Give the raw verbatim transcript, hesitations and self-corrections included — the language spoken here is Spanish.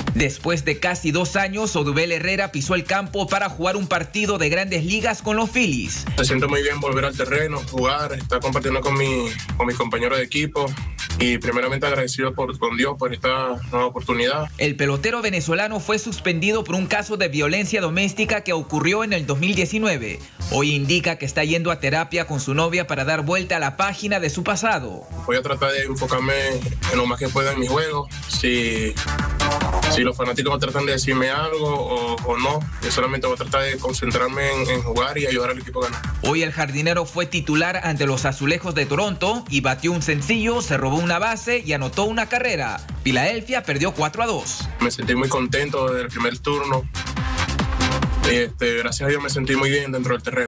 Después de casi dos años, Odubel Herrera pisó el campo para jugar un partido de Grandes Ligas con los Phillies. Me siento muy bien volver al terreno, jugar, estar compartiendo con, mi, con mis compañeros de equipo y primeramente agradecido por, con Dios por esta nueva oportunidad. El pelotero venezolano fue suspendido por un caso de violencia doméstica que ocurrió en el dos mil diecinueve. Hoy indica que está yendo a terapia con su novia para dar vuelta a la página de su pasado. Voy a tratar de enfocarme en lo más que pueda en mi juego. Si... Si los fanáticos tratan de decirme algo o, o no, yo solamente voy a tratar de concentrarme en, en jugar y ayudar al equipo a ganar. Hoy el jardinero fue titular ante los Azulejos de Toronto y batió un sencillo, se robó una base y anotó una carrera. Filadelfia perdió cuatro a dos. Me sentí muy contento desde el primer turno. Este, gracias a Dios me sentí muy bien dentro del terreno.